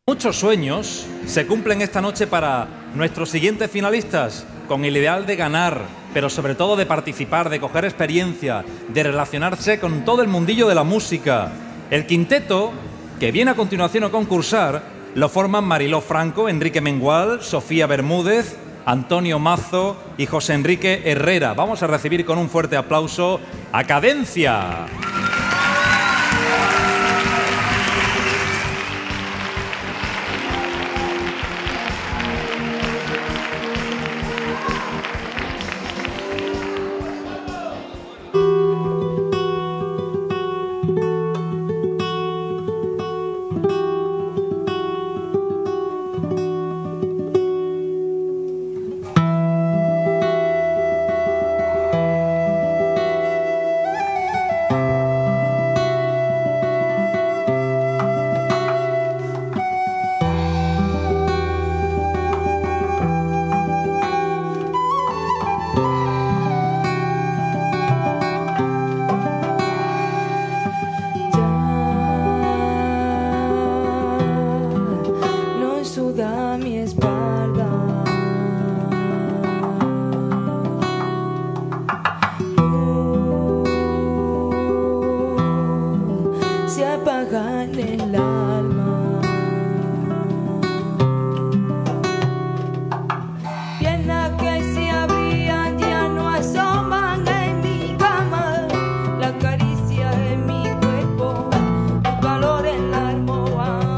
Muchos sueños se cumplen esta noche para nuestros siguientes finalistas, con el ideal de ganar, pero sobre todo de participar, de coger experiencia, de relacionarse con todo el mundillo de la música. El quinteto, que viene a continuación a concursar, lo forman Mariló Franco, Enrique Mengual, Sofía Bermúdez, Antonio Mazo y José Enrique Herrera. Vamos a recibir con un fuerte aplauso a Cadencia. Suda mi espalda, se apaga en el alma, piernas que se abrían ya no asoman en mi cama, la caricia en mi cuerpo, el calor en la almohada.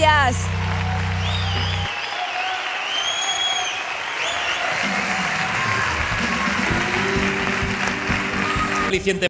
Gracias. Aliciente